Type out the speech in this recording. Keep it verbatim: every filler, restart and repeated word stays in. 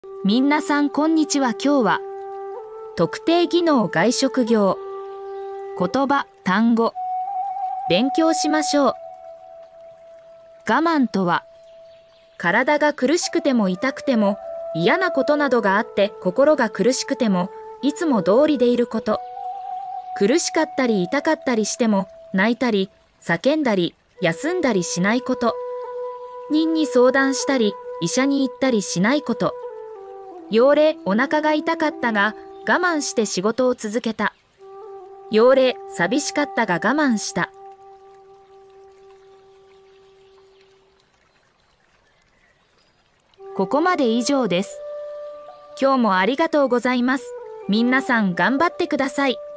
みんなさんこんにちは。今日は特定技能外職業言葉単語勉強しましょう。我慢とは体が苦しくても痛くても嫌なことなどがあって心が苦しくてもいつも通りでいること。苦しかったり痛かったりしても泣いたり叫んだり休んだりしないこと。人に相談したり医者に行ったりしないこと。要例、お腹が痛かったが我慢して仕事を続けた。要例、寂しかったが我慢した。ここまで以上です。今日もありがとうございます。みんなさん頑張ってください。